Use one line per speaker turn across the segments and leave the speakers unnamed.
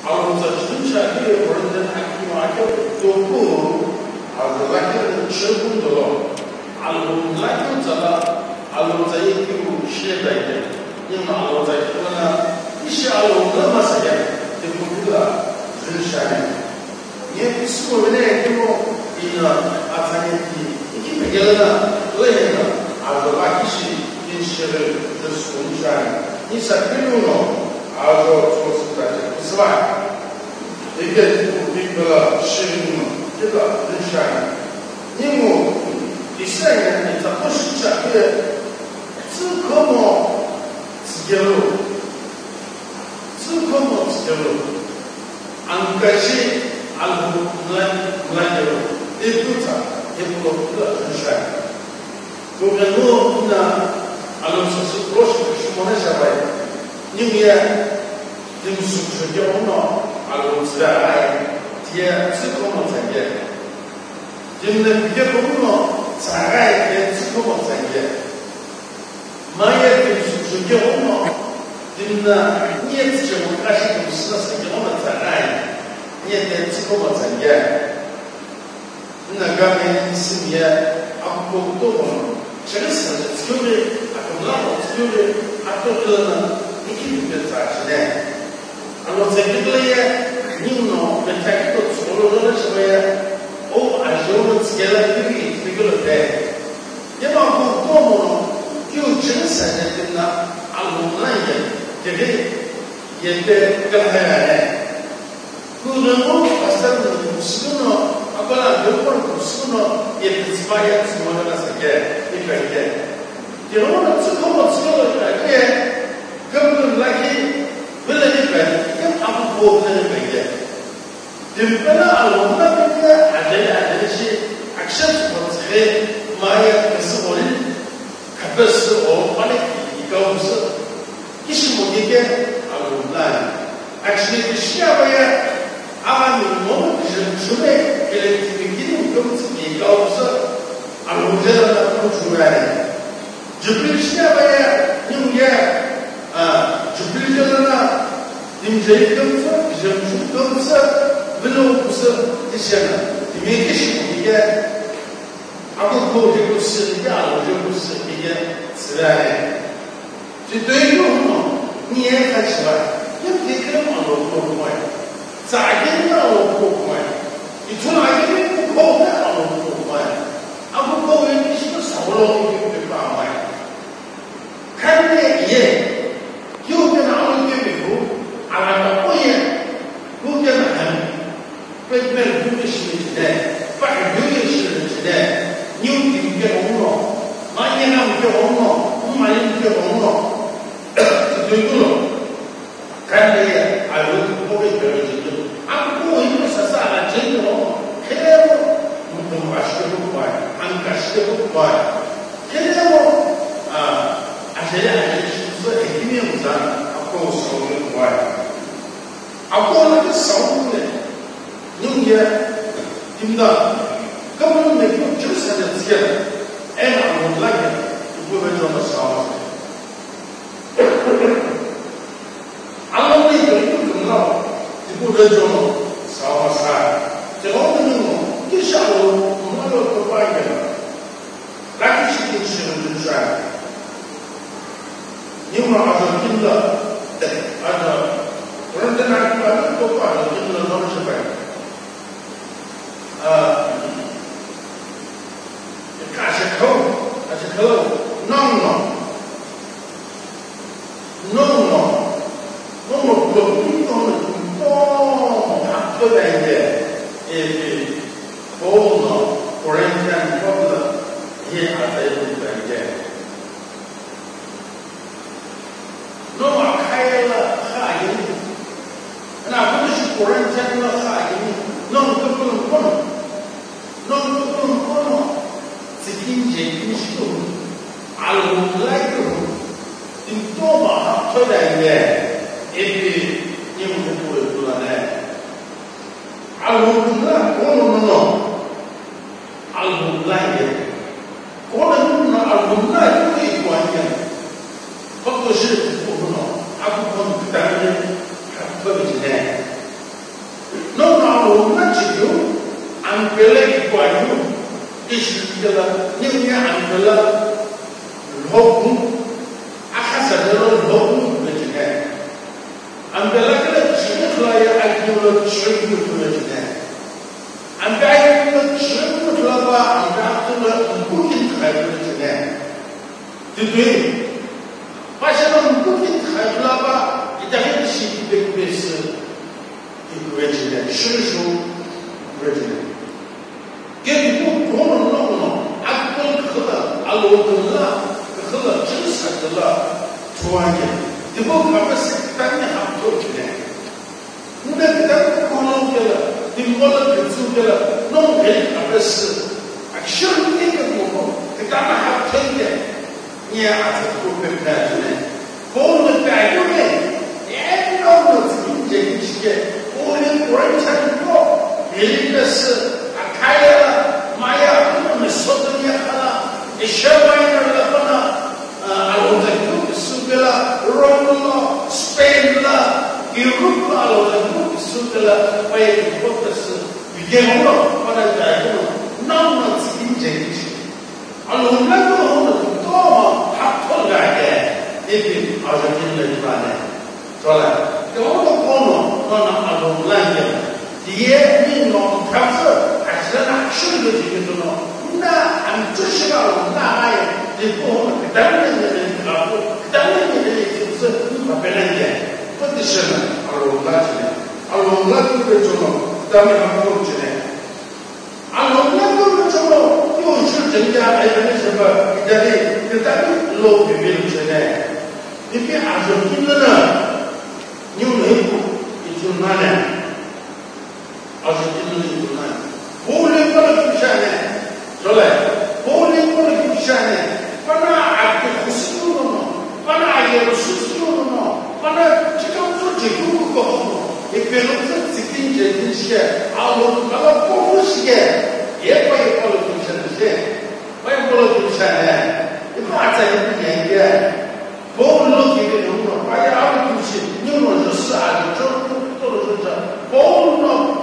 알로자 준차기에 오른된 학교하고 또고 알로자기를 최고로 알로자기 자라 알로자이 그 시에다게 이 알로자이구나 이시 알로자 마사야 대부분가 준샤네 예 스고네 그 이나 아타니티 이게 매겨나 또해나 알로자기시 인시를 준샤네 이 사필로노 아주 좋습니다. 그스와 이게 우리가 시는 제가认识，因为第三年你他不是讲的只可么自己路，只可么自己路，安该是安不来路，也不咋也不个认识，我们我那阿罗是罗是什么那啥玩意？因为你们宿舍叫我们阿罗自然来，也只可么参加，因为别个我们参加也只可么参加，马也你宿舍叫我们，因为你也只我们还是公司是叫我们参加，你也得只可么参加，那个没是也阿不多嘛，这个是就是阿公老就是阿多的呢。이게 자신의 아로 제기도에 님노 베타기도 초로로를 시고에 오 아시오는 지게라들이 비교를 돼 예마고 또모노 그 증산에 끝나 알고나이게 되게 예때 갈하야네 그러고 바스타는 무스고노 아까나 몇번 무스고노 예때 스파이어 스모나사게 이렇게 이러면 지금은 지금은 그분은 나기 వెళ్ళనిపోయారు అప్పుకోలేకపోయింది దింపన అల్లున్నది అదేసి అక్షరం వచ్చే మాయ కసబోని కబస్ ఓ మనకి గౌస్ ఇష్ముడికే అల్లున్నాయి యాక్చువల్లీ షియాబయ ఆని మోన జుమే ఎలక్ట్రిక్ గౌస్ ఈ గౌస్ అల్లుజల కుచురాని జుబిల్ షియాబయ నింగే 주빌전나 님제이금서 비전주금서 블로그서 디시나 디메이션 이게 아무 거기도 쓰는 알고도 쓰는 이게 쓰라해 지도이로 니에 같이 와 이렇게 그런 말로 보고요 자기는 보고요 이 전화기는 보고요 아무 거기도 싫어 서로 이렇게 봐요 간에 요게 나오는 게 되고 알아가 뭐예 그게 나는 왜왜 그게 싫은데 빨리 그게 싫은데 뉴욕이 게 없노 많이 나면 게 없노 많이 게 없노 그리고 간에 알고 보게 되어지죠 아무 이거 사사라 제대로 그래도 뭐 맛있게 봐요 안 가시게 봐요 그래도 아세요 애기면서 아고 서울을 와요. 아고는 서울에 능게 임다. 그러면 내가 주사는 지게 애나 몰라게 이거는 좀 싸워. 아무리 그래도 그러나 이거는 좀 싸워서 저거는 뭐 기샤로 뭐로 또 봐야 라기 시킨 시는 줄 알아요. nhưng mà ở trong kinh là ở trong cái này chúng ta có phải là kinh là nó sẽ phải cả sẽ khâu nông nó một lượng chúng nó là chúng to một cái này để phố nó Corinthian có là hiện ở đây một cái này nó mà khai là khai gì nào cũng là Quran chân là khai gì nó có con thì kinh gì kinh sĩ alum lại rồi in to mà thôi này nè em nhưng mà không được là nè alum là nó alum lại có alum lại cái quan trọng không có sự 아구 건 그 다음에 한 번이지네 别了一管用，一时的了，宁愿安别了老公，还是那种老公的这个，安别了个吃出来也安有了吃不出来这个，安别有了吃不出来吧，安别有了不听孩子的这个，对不对？发现了不听孩子了吧，一旦有起别是一个月之内10手月之内。给不光弄弄，俺光喝了，俺老公了，喝了真是的了，突然间，这不可不是当年还不做起来，你那个当光弄的了，你摸了个做的了，弄给可不是，啊，小那个功夫，这干嘛还不听的？你儿子不会看出来，光弄感觉呢，哎，老子自己进去，我连国人才多，别的是。开了，妈呀！我们说的也好了，你小玩意儿了不呢？我在国苏格了，罗了，斯佩了，欧洲了，我在国苏格了，我也不的是语言了，我在在国那么自己进去，我们那个我们多么他出来的，那边好像听了一般的，说了，给我们讲了，那我们来的。也民农他是还是拿手的这个东西，那俺这些个那玩意，你不我们当年的人啊，当年的人就是把别人的，不的是呢，我们起来，我们这个什么，咱们还不起来，我们这个什么，又是增加还有那什么，在这给咱们老北边起来，你别还是听着呢，牛内部已经哪呢？而且今天有呢，不能过来就下来，说来，不能过来就下来，把那俺给胡思乱想，把那也是胡思乱想，把那这个做这个不搞好，也别弄成这个这些，我把那不合适的，也不也过来就下来，不也过来就下来，你怕在那不严格，不弄这个弄弄，把这东西弄弄就是这做了是这，不弄。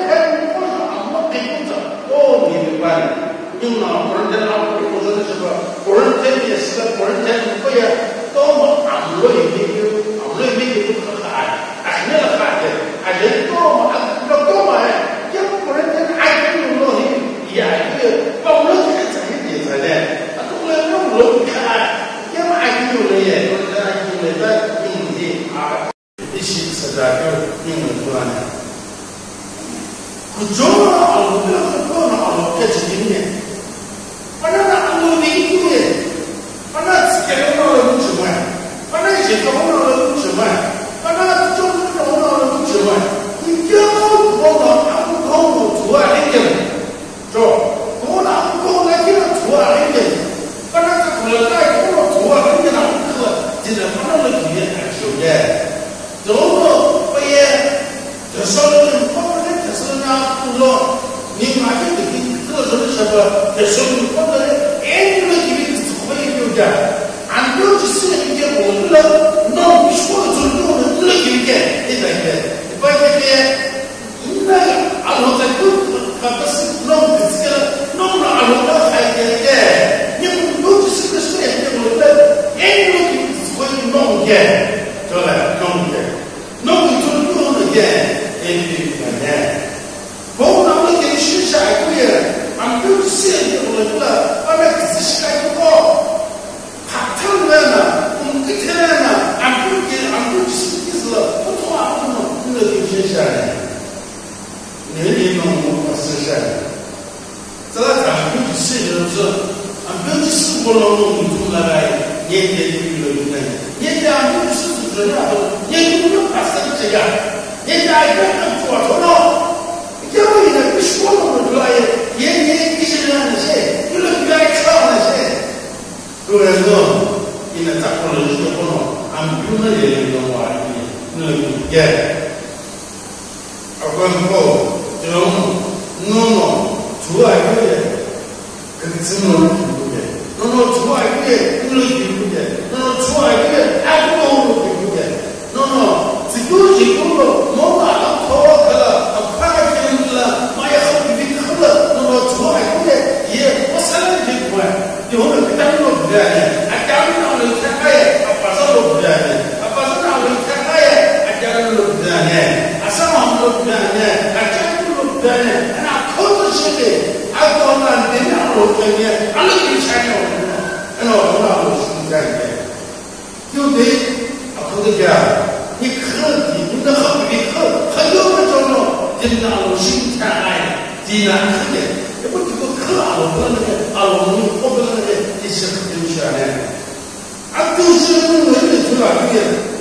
明白了，用了国人在那不说的什么，国人在也是个国人在不也，多么俺们也没有，俺们也没有可喊，俺那个喊的，俺人多么俺要多么哎，要国人在那还有东西，也是把我们看怎么比赛的，俺都来弄了看，也还有人也，国人在那有人在用的啊，一起吃的就用了多少年。可中了，我们很多了，这几年，反正俺们没有的，反正自己弄到了50万，反正一个弄到了50万，反正中弄到了50万，你要不搞俺不搞我做啊那个，是吧？我那不搞那个做啊那个，反正这过来再搞做啊那个那不可，现在反正那几年还收的，然后不也，这少了人。不说，你马上就给这是什么？这说明我们哎，你们这边是可以有的，俺们就是一点我们了，那我们说的就弄的那有点，对不对？不然这边那俺们在国他不是弄的这个弄了俺们的还对的，你们都是个说的我们哎，你们这边是可以弄的，对吧？弄的，弄的就弄的，哎，对不对？我那么给去下一个月，俺都是我了，俺们自己下一个号，他他们呢，我们这天呢，俺都是不同啊，不同，那就接下来，年龄弄我是下来，这个咱们就是俺们就是我老弄出来，年年有了，年年俺们是这样，年年不怕什么这个，年年一个人做头了。因为呢，不说那么多哎，年一些人那些，有了原创那些，对不对？现在咱不能说不能，俺们不能也用话那也，而关后这种弄出来的，跟怎么不的，弄出来的，弄不的，弄出来的，俺不弄的，弄这个，弄哪能好了？妈呀，好比你喝了。 你可你那好比可有那种咯，人家老心态哎，既然可的，也不这个可我不那个我们不那个一些丢下来，就是我们出来的，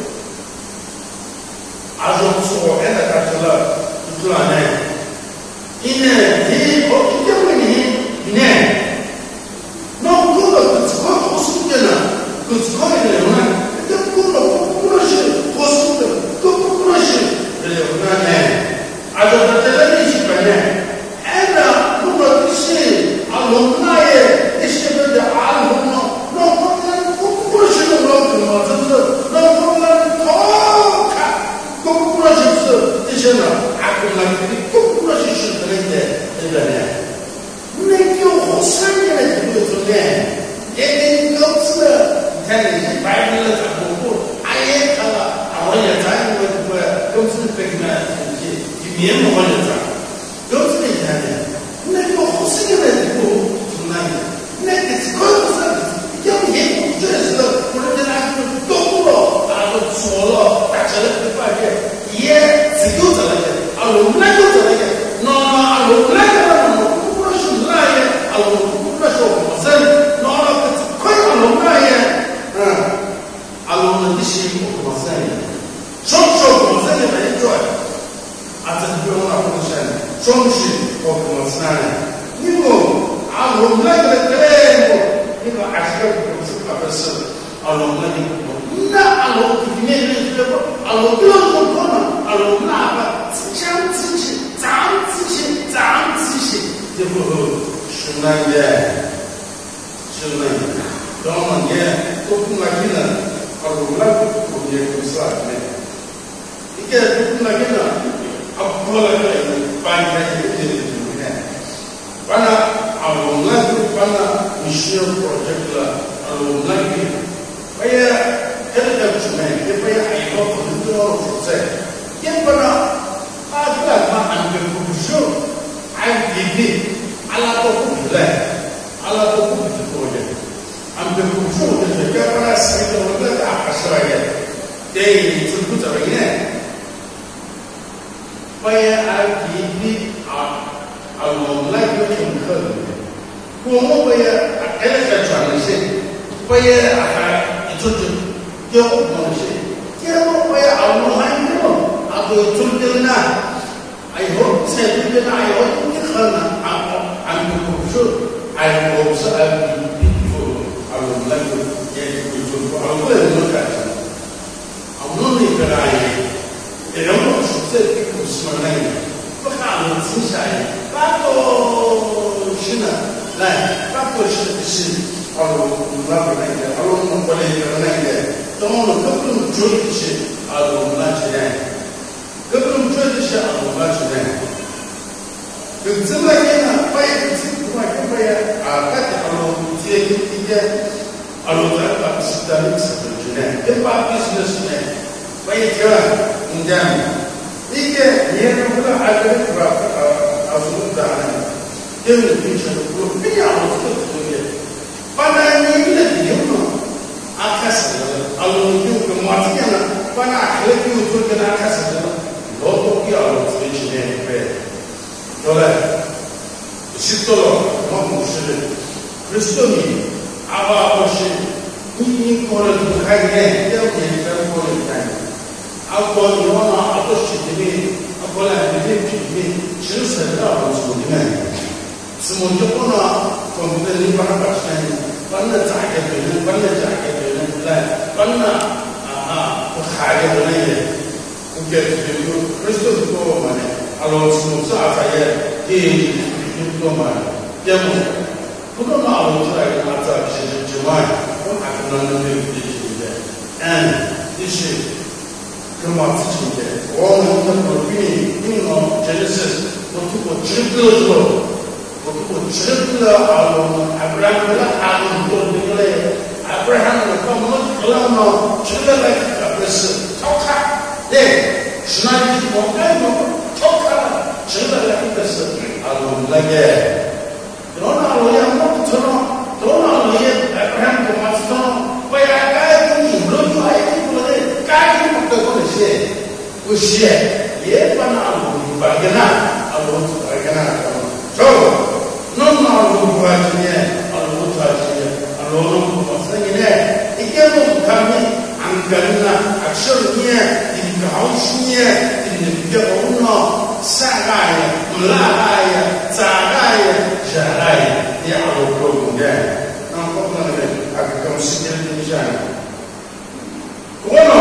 说错别的开始了，出来呢，因为你因为你呢，那过了这个好处的呢，这个呢。这不是活生的，不是那呢？按照他这个历史观呢，按照如果这些龙那些一些的龙呢，那我们不是那老什么，就是那我们好看，不是就是这些呢，不是是这个呢，那就好3年的这个中间，也都是。看你白人的长裤，也看了，我也在都是这个面膜也在，都是这样的。那个好些人不从那里，那个是可不是，要也不就是我们在那就懂了，都错了，大家都发现也只有这个，我们那就这个，那我们那个不是那样，我们不是我们那个快我们那样。一些我们三年，双手我们3年没赚，这不用那不是，双手我们3年，因为我们那个那个还是不是特别是我们那个，那我们面对这个，我不要说可能，我们那个自强自气，长自气，这不是那个，然后呢，都不那个呢。我们也不是一个那个呢，不那个搬开一个的，完了我们那个搬了，你需要 project 了，我们那个，这个什么，也不要还有很多负责，也不能这个安排不熟，还比阿拉都不出来，阿拉都不出多的。俺们不说的是，要把它洗的我们20万元，对，这不怎么样。我也按比我们那个挺可能的，我也还在转了些，我也还一直叫我东西，结果我也我还有，都中间呢，以后才中间呢，以后你可能俺们不说，我不是比。我们那个也就是说，我也没感觉，我们那个人们是在这个什么那个，不看我之下来，都是呢，都是我们那个我们过来那个，等我们根本做的是我们那些，根本做的是我们那些，就这么一呢，我也是不管怎么样大家我在是在历史之内，一般business呢，我也听了，你讲，一个年不能还是是吧？什么的呢？因为平时我非常这个东西，把那你的理由呢，开始了，就跟我这样的，把那后来就做跟他开始了，老多要自己去面对，对不对？许多了，我不是，Kristo ni apa sih ini kalau bukannya dia punya kalau bukan apa yang apa sih ini apa yang ini cerita apa semua semua pun komputer ini bahasa mana jaga tu lah mana berkhaya tu ni mungkin itu Kristo tu mana kalau semua saya di itu mana dia不过呢，我出来跟他在其实之外，我还可能没有这些的，就是跟我自己的，我们的国宾用了真的是，我通过直播之后，我通过直播的还不然为了很多那个嘞，还不然我们后来呢，直播来不是超看，对，是那里我超看了，直播来不是我们那个。Dona loya mo tsono dona loya abraham ko ma tsono pa ya ka ni lo yo ai ko le ka ni ko ko le 些，不些也把那路把个那，路把个那，走，弄那路把这呢，路把这呢，路把这呢，一个路他们安根呐，手呢，高兴呢，这个我呢，三个呀，拉个呀，咋个呀，啥个呀，也路不用的，那我们那个跟时间对象。我呢，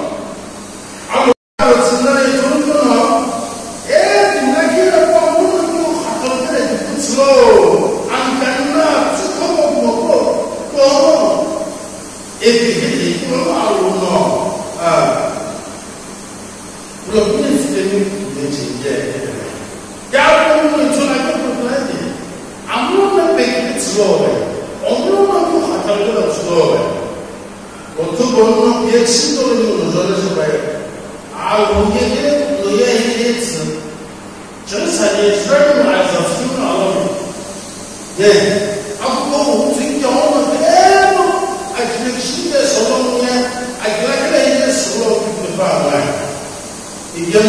我只能一种种了。哎，那些人光我们就好好的就不吃喽，俺干那只靠我，一点不马路呢，我不能是年轻人，要不我们出来就不来的，俺们别个吃喽呗，我们就好好的吃喽呗。我做工呢，别吃多了就说的是呗，我也吃，正常的事儿还是听到了，不过我最骄傲的，这个新的收入呢，这个也收入不发完，一点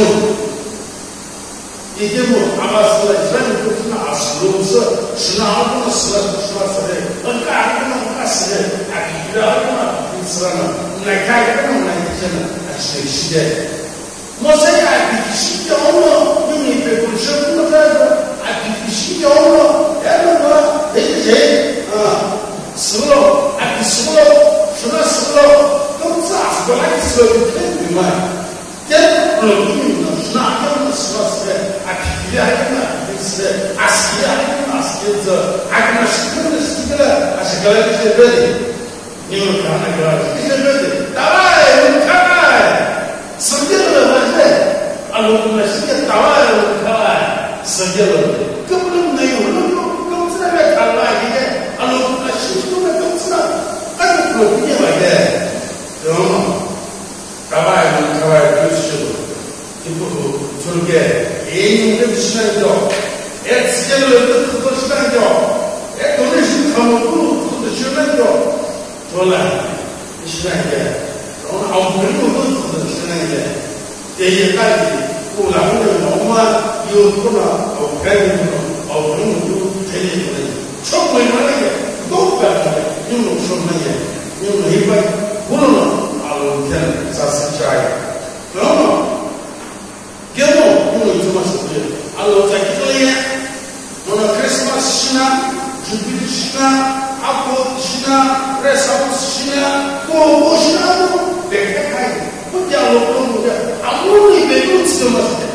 不，俺们是人不是拿10路是拿我们10的，干不能干10的，必须要是了，来看这种来些呢，是时间。我现在必须要了，因为别不是我这个，必须要了，那个谁死了，死了，都咋是个来死了就肯定嘛，这不容易呢，是哪样的死了，必须要是的，死呀，是的，跟那是个了，是个是个的。你们看那个，这些人的，大外我看来，世界的反正，我们世界大外我看来，世界的根本没有，都知道在看来的，我们心中的都知道，不容易来的，知道吗？大外我看来就是就不从个，用这个时间叫，世界的人很多时间叫，都是看不懂，都是时间叫。说了，是那个，然后好朋友都是那个，这些大的，不然我们有多少好朋友都肯定的，超过那个都不要的，用说那个，用一般，不能天啥事情啊？然后，给我用什么手机？在这里，我那 Christmas 是呢，准备的是呢。아고 시나 그래서 시나 또 시나도 백백하게 혼자 놓고 아무리 매도 지금었을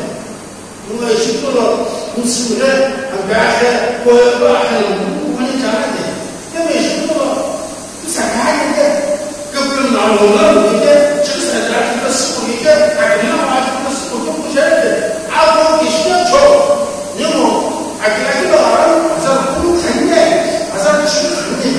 누가 싶어도 무슨 안가해 보여봐 하는 부분이 잘하지 때문에 싶어도 이상하게 그분 나오는 이게 즉사자 그 쓰고 이게 그냥 와서 쓰고 좀 보셔야 돼 아고 시나 줘 이거 아기라기도 알아 그래서 그거 갔네 아사 지금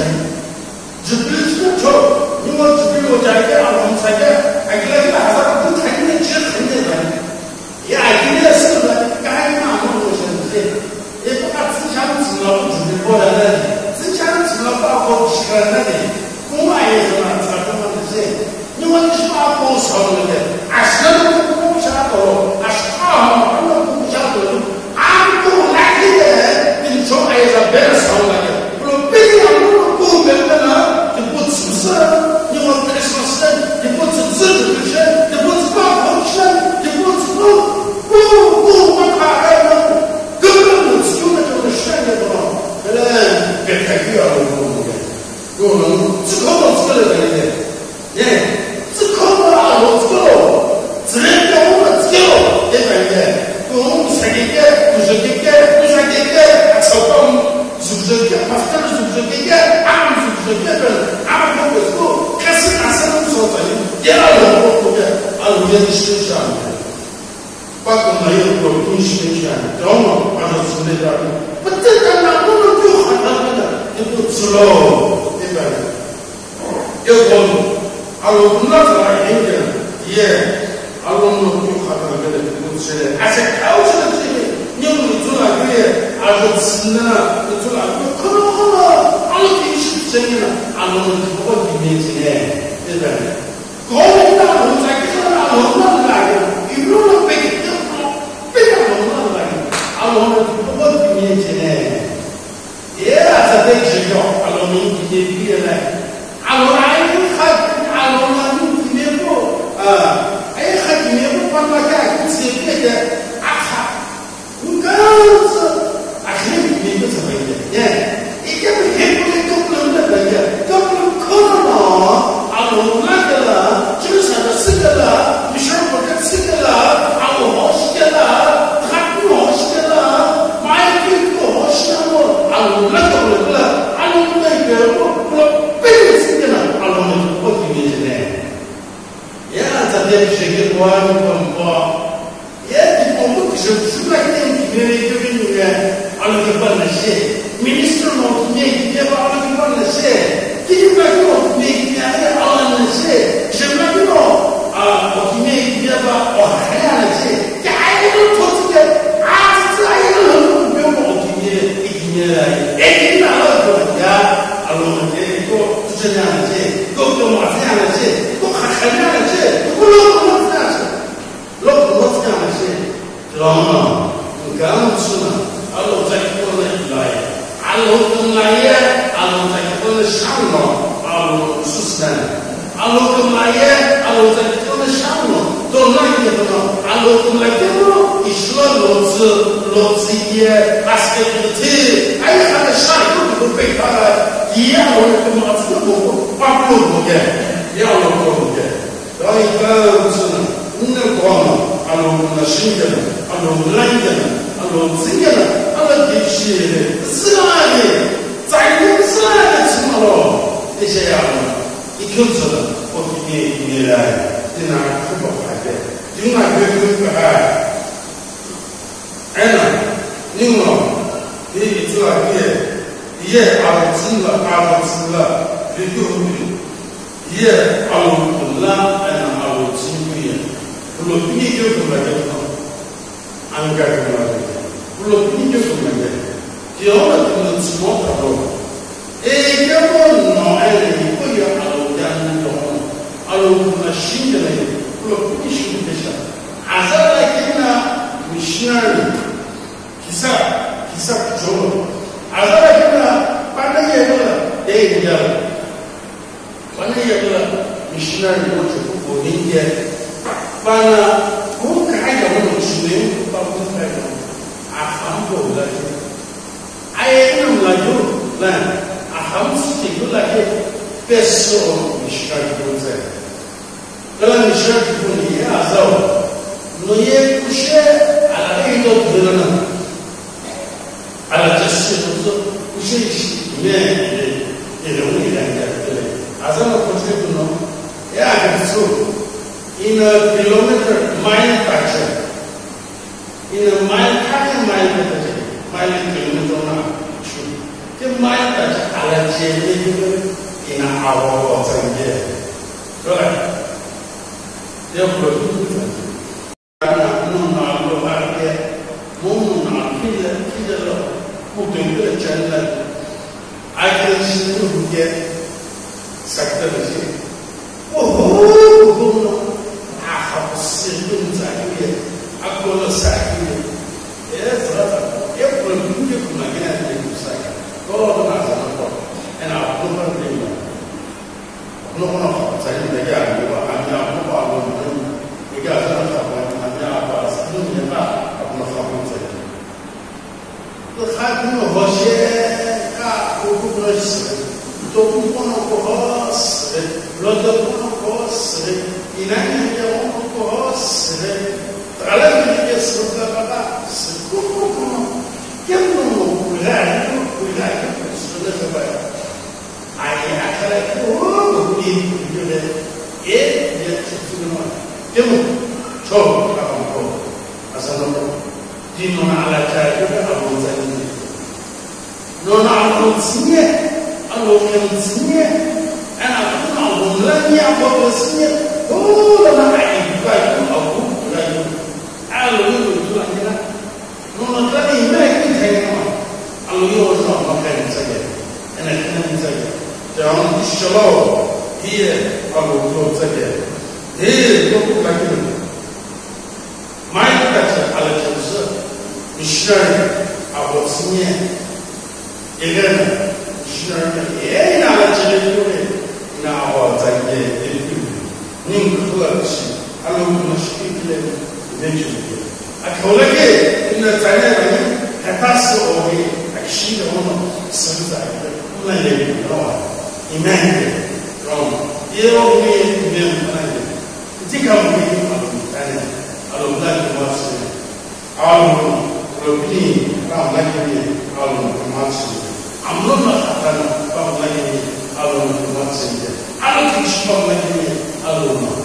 지금 저 이거 지금 자기가 안 사게 아기가 하자 그 타임에 지금 했는데 이 아기가 쓰는 가이나 안 오셨는데 이 똑같은 참 지나고 준비 보다는 진짜 지나고 시간인데 공화에서만 살펴봤는데 이건 시하고 서는데 아시는 공부샤도 아시아 한번 공부샤도 아무도 나기에 이 정아에서 배를 사오라게 그럼 빼지 않고 그 배는是，你我开什么事？你不知自己的事，你不知道好事，你不知道我看来呢，根本不知道这个事的嘛。本来别太远了，我们只靠我这个人的，只靠我这个，只能叫我们这个，我们3个月、50个、60个，超过50个，把这50个，俺们50个人。开始拿什么说法？第二个我觉得我也是想的，把个没有过东西想，知道吗？把它吃那点儿，不这个那我们就喊他的，就不吃喽，对吧？要搞，我那时候也有点，我们就喊他那个不吃的，而且考试的这个，你们做那个，吃呢，做那个，可能必须真的，我们不会面前的，对不对？高领导在这个 one compa. Yeah, the compa should like them to be giving all of the partnership. Minister of make the all of the partnership. Did you like to make the all of the shit? Should like to know what you make the or reality. I don't talk to them. I don't know what you need. 알로는 또 주전하는 지, 또 마세하는 지, 또 가하는 지, 또 로로하는 지, 그러면 감수는 알로 자기보다 일라이, 알로는 라이에, 알로 자기보다 샤노, 알로 수스난, 알로는 라이에, 알로 자기보다 샤노, 또 라이에도 알로는 라이에도 이슬람 로즈이에 아스케트, 아이하는 샤노 그 베이타가 이해하고 그 맛을 보고 밥도 먹게 야로 먹게 그러니까 무슨 있는 거는 알로나 신경 알로 라인견 알로 신경 알로 깊이 쓰라게 짧은 쓰라게 정말로 이제야 이 교수는 어떻게 이해라 이나 그거 할때 정말 그거가 애나 님은 이 이쪽에 이에 아버지가 비교하면 이에 아버지가 아버지의 물론 비교가 되겠다 안 가는 말이야 물론 비교가 되겠다 기억나는 스모크로 에게는 너에게 이거야 아버지는 아버지가 신경을 물론 비교되셔 아사라기나 미시나리 기사 좀 아사라기나 빠르게 얘기야. 빠르게 미시나리 모두 보는게 빠나 뭔가가 오는 중에 빠르게 아함도 올라지. 아예는 올라죠. 난 아함스티 올라게 뺐어 미시나리 보세. 그런 미시나리 보니 아사오 너의 구셰 알아이도 들으는 على تسير وشيء ما يلوني لأنك عزمنا كنت إنه يعني بسوق إن كيلومتر مايل تاجر إن مايل كم مايل تاجر مايل كيلومتر ما شو كم مايل تاجر على جيبه إن أول تاجر right يقول أنا نعلو هذا مو نعلو كذا ممكن الجنة عايز يشوفه كده سكتة بس وهو أحسن من زاوية أقول ساكنة يا زلمة يقول منك ما كان يقول ساكنة كل ما زمان أنا أقول ما بيني أقول ساكنة يا أبي وأنا أقول من يا زلمة أنا أقول ساكنة يا أقول ساكنة خادم وشيء كوكوبرس توكوبون كوهاس لودبون كوهاس إنني يوم كوهاس على من يسرق بقى سكوكوكوم كم ولاي سرق بقى أي أكلك وبين يوم إيه يتسمى كم شو كم أصلاً ديننا على كافر أبو زين لونا على السنية أبو السنية أنا أقول أبو لن يأبو السنية هو لما أعيد بايكم أبو لا على يقول كذا لونا كذي ما يكون هينما على يقول ما كان سجى أنا كنا سجى جاون الشلو هي أبو سجى هي تقول لكن ما يكتب على الشمس مشناري أبو سنية إذن مشناري إيه على جلبيه إن أبو زين نين كلش أنا مشكلة كله نجيب أقولك إن زين بني هتحس أوه أكشي لونه سنتا ما يبي نوع إيمان كم يوم يوم أنا تيجي أنا ألو لا تماسي ألو ربني كم لكني ألو تماسي أمرنا خطنا كم لكني ألو تماسي ألو كيش كم لكني ألو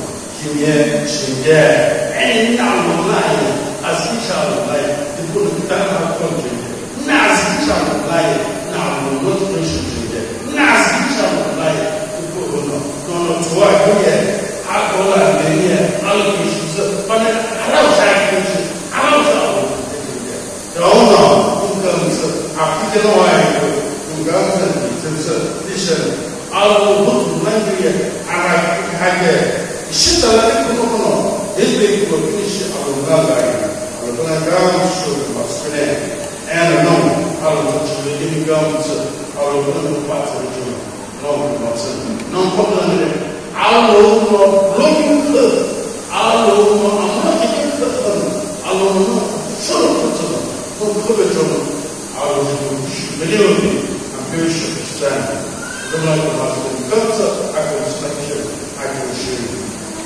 Timye, Shingye, and now online, as each other like, the good Dharma country. Nas each other like, now we want to mention Shingye. Nas each other like, the good no, to what here, Akola, and here, allocations, but allows actions, allows our the owner who comes, African wine, who comes and listen, all who language, and I had Shit, I like to this big finish of the ground show Australia and no, I will touch the living gums, I will put the parts of the journal. No problem. I'll know looking good. I'll know I'm not getting the fun. I'll know sort of put no cover journal. I will believe me. I'm very sure to stand. The like the husband comes up, I can select you, I can show you.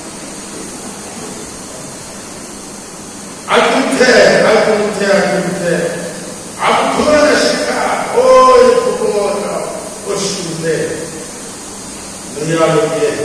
I couldn't tell. I could put on a shika. Oh, you put on a what's there? The yard of the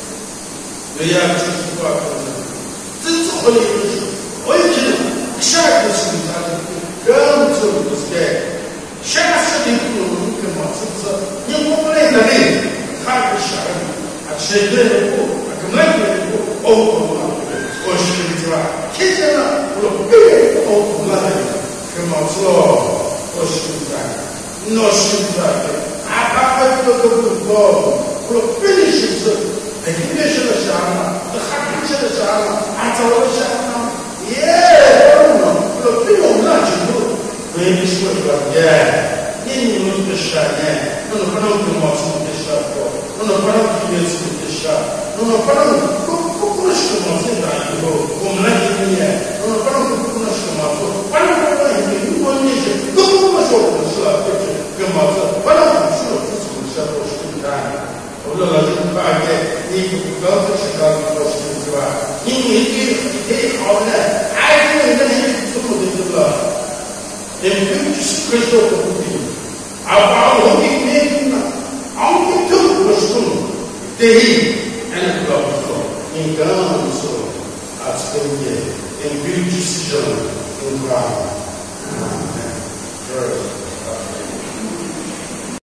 to go out. This is only original. Share this with girl to the sky. Share something to come out. You won't play the name. Can't be shy. I said, I can make it. Oh, Kitchen will be open line. Come on, slow. No shoot back. I have to go to the ball. We'll finish it. The condition of Shana, the condition of Shana, I told the Shana. Yeah, we'll be on lunch. Maybe sweat, yeah. You lose the shot, yeah. No, I don't do much with this shot. No, I don't do this with this shot. No, I don't do push the most in that you go. Like here. No, I don't push the most. I don't know you want to go push over the slab. Come out. I don't sure push the slab or still time. Although I didn't buy it, you go to Chicago for still drive. You take all that. I didn't even to put in the blood. In which crystal to put in. I'll looking in. I'll be too much soon. The heat and the blood. Engano, so, as tem que, em decision, em grau.